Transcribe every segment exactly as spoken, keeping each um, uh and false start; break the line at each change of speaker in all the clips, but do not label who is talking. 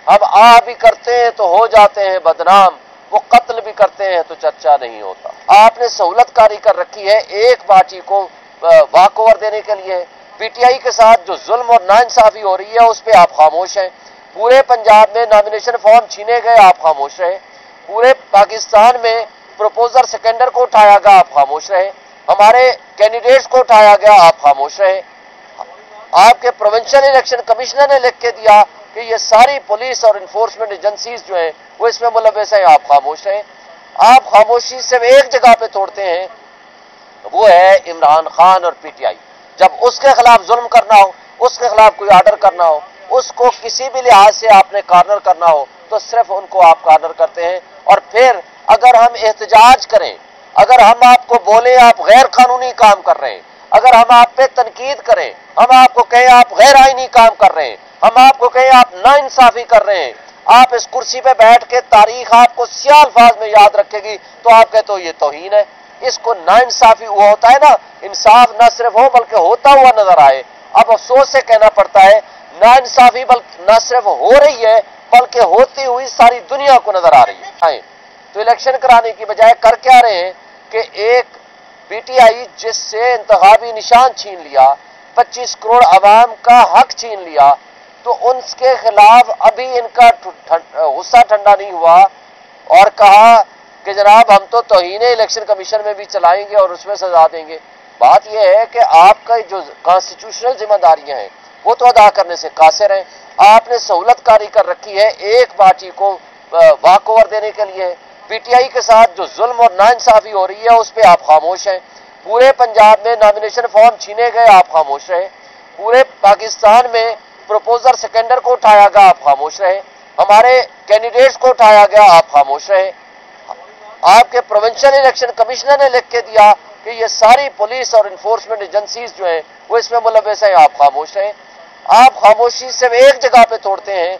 हम आ भी करते हैं तो हो जाते हैं बदनाम, वो कत्ल भी करते हैं तो चर्चा नहीं होता। आपने सहूलत कारी कर रखी है एक पार्टी को वाक ओवर देने के लिए। पीटीआई के साथ जो जुल्म और नाइंसाफी हो रही है उस पर आप खामोश हैं। पूरे पंजाब में नॉमिनेशन फॉर्म छीने गए, आप खामोश रहे। पूरे पाकिस्तान में प्रपोजर सेकेंडर को उठाया गया, आप खामोश रहे। हमारे कैंडिडेट्स को उठाया गया, आप खामोश रहे। आपके प्रोविंशियल इलेक्शन कमिश्नर ने लिख के दिया कि ये सारी पुलिस और इन्फोर्समेंट एजेंसीज जो हैं वो इसमें मुलव्वस हैं, आप खामोश रहे। आप खामोशी सिर्फ एक जगह पे तोड़ते हैं, वो है इमरान खान और पीटीआई। जब उसके खिलाफ जुल्म करना हो, उसके खिलाफ कोई आर्डर करना हो, उसको किसी भी लिहाज से आपने कार्नर करना हो तो सिर्फ उनको आप कार्नर करते हैं। और फिर अगर हम एहतजाज करें, अगर हम आपको बोले आप गैर कानूनी काम कर रहे हैं, अगर हम आप पे तनकीद करें, हम आपको कहें आप गैर आईनी काम कर रहे हैं, हम आपको कहें आप नाइंसाफी कर रहे हैं, आप इस कुर्सी पे बैठ के तारीख आपको सियाह अल्फाज में याद रखेगी, तो आप कहते हो ये तौहीन है। इसको नाइंसाफी हुआ होता है ना, इंसाफ न सिर्फ हो बल्कि होता हुआ नजर आए। अब अफसोस से कहना पड़ता है नाइंसाफी बल्कि न सिर्फ हो रही है बल्कि होती हुई सारी दुनिया को नजर आ रही है। तो इलेक्शन कराने की बजाय कर क्या रहे हैं कि एक पीटीआई जिससे इंतखाबी निशान छीन लिया, पच्चीस करोड़ अवाम का हक छीन लिया, तो उनके खिलाफ अभी इनका गुस्सा ठंडा नहीं हुआ और कहा कि जनाब हम तो तौहीन इलेक्शन कमीशन में भी चलाएंगे और उसमें सजा देंगे। बात यह है कि आपका जो कॉन्स्टिट्यूशनल जिम्मेदारियां हैं वो तो अदा करने से कासिर हैं। आपने सहूलत कारी कर रखी है एक पार्टी को वाक ओवर देने के लिए। पीटीआई के साथ जो जुल्म और नाइंसाफी हो रही है उस पर आप खामोश हैं। पूरे पंजाब में नॉमिनेशन फॉर्म छीने गए, आप खामोश रहे। पूरे पाकिस्तान में प्रपोजर सेकेंडर को उठाया गया, आप खामोश रहे। हमारे कैंडिडेट्स को उठाया गया, आप खामोश रहे। आपके प्रोविंशियल इलेक्शन कमिश्नर ने लिख के दिया कि ये सारी पुलिस और इन्फोर्समेंट एजेंसीज जो हैं वो इसमें मुलव्वस हैं, आप खामोश रहे। आप खामोशी सिर्फ एक जगह पे तोड़ते हैं,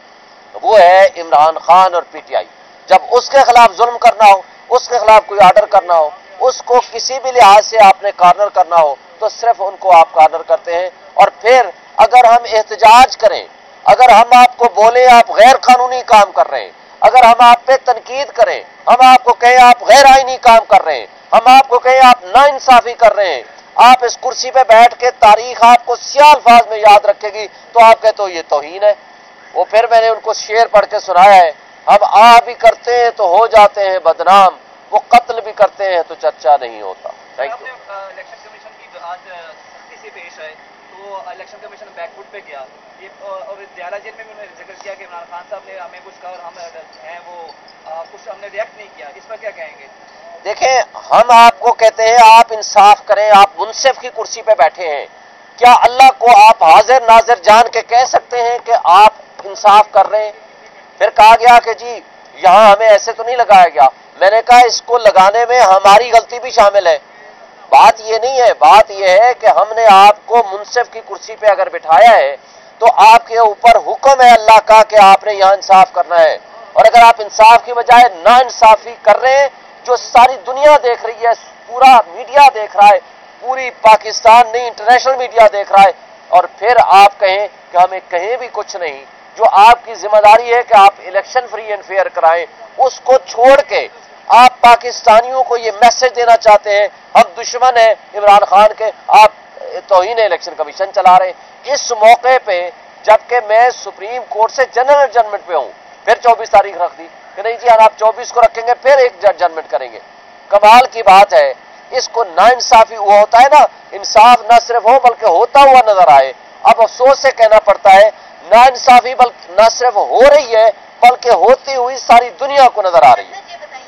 वो है इमरान खान और पीटीआई। जब उसके खिलाफ जुल्म करना हो, उसके खिलाफ कोई आर्डर करना हो, उसको किसी भी लिहाज से आपने कार्नर करना हो तो सिर्फ उनको आप कार्नर करते हैं। और फिर अगर हम एहतजाज करें, अगर हम आपको बोले आप गैर कानूनी काम कर रहे हैं, अगर हम आप पे तनकीद करें, हम आपको कहें आप गैर आईनी काम कर रहे हैं, हम आपको कहें आप नाइंसाफी कर रहे हैं, आप इस कुर्सी पे बैठ के तारीख आपको सियाह अल्फाज में याद रखेगी, तो आप कहते हो ये तौहीन है। वो फिर मैंने उनको शेर पढ़ के सुनाया है, हम आ भी करते हैं तो हो जाते हैं बदनाम, वो कत्ल भी करते हैं तो चर्चा नहीं होता। Thank you.
इलेक्शन कमीशन की आज सख्ती से पेश आए तो इलेक्शन कमीशन बैकफुट पे गया, ये और दियाला जेल में भी उन्होंने जिक्र किया कि इमरान खान साहब ने हमें कुछ कहा और हम हैं वो आ, कुछ हमने रिएक्ट नहीं किया, इस पर क्या कहेंगे?
देखें, हम आपको कहते हैं आप इंसाफ करें, आप मुनसिफ की कुर्सी पे बैठे हैं, क्या अल्लाह को आप हाजिर नाजिर जान के कह सकते हैं कि आप इंसाफ कर रहे हैं? फिर कहा गया कि जी यहां हमें ऐसे तो नहीं लगाया गया। मैंने कहा इसको लगाने में हमारी गलती भी शामिल है। बात ये नहीं है, बात ये है कि हमने आपको मुनसिफ की कुर्सी पे अगर बिठाया है तो आपके ऊपर हुक्म है अल्लाह का कि आपने यहां इंसाफ करना है। और अगर आप इंसाफ की बजाय ना इंसाफी कर रहे हैं, जो सारी दुनिया देख रही है, पूरा मीडिया देख रहा है, पूरी पाकिस्तान नहीं इंटरनेशनल मीडिया देख रहा है, और फिर आप कहें कि हमें कहीं भी कुछ नहीं, जो आपकी जिम्मेदारी है कि आप इलेक्शन फ्री एंड फेयर कराएं, उसको छोड़ के आप पाकिस्तानियों को ये मैसेज देना चाहते हैं हम दुश्मन हैं इमरान खान के, आप तौहीन इलेक्शन कमीशन चला रहे हैं। इस मौके पे जबकि मैं सुप्रीम कोर्ट से जनरल जजमेंट पे हूं, फिर चौबीस तारीख रख दी कि नहीं जी आप चौबीस को रखेंगे, फिर एक जजमेंट करेंगे। कमाल की बात है, इसको नाइंसाफी हुआ होता है ना, इंसाफ न सिर्फ हो बल्कि होता हुआ नजर आए। अब अफसोस से कहना पड़ता है नाइंसाफी बल्कि न सिर्फ हो रही है बल्कि होती हुई सारी दुनिया को नजर आ रही है।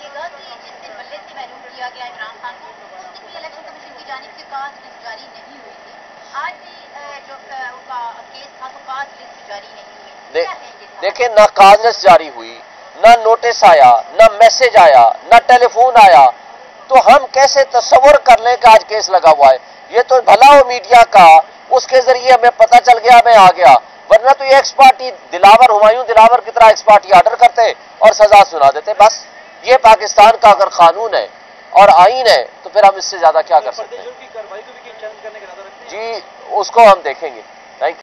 देखिए, ना काज लिस्ट जारी हुई, ना नोटिस आया, ना मैसेज आया, ना टेलीफोन आया, तो हम कैसे तस्वर कर लें कि आज केस लगा हुआ है? ये तो भला हो मीडिया का, उसके जरिए हमें पता चल गया, मैं आ गया, वरना तो ये एक्स पार्टी दिलावर हुमायूं दिलावर की तरह एक्स पार्टी ऑर्डर करते और सजा सुना देते। बस ये पाकिस्तान का अगर कानून है और आईन है तो फिर हम इससे ज्यादा क्या कर सकते हैं? जी उसको हम देखेंगे।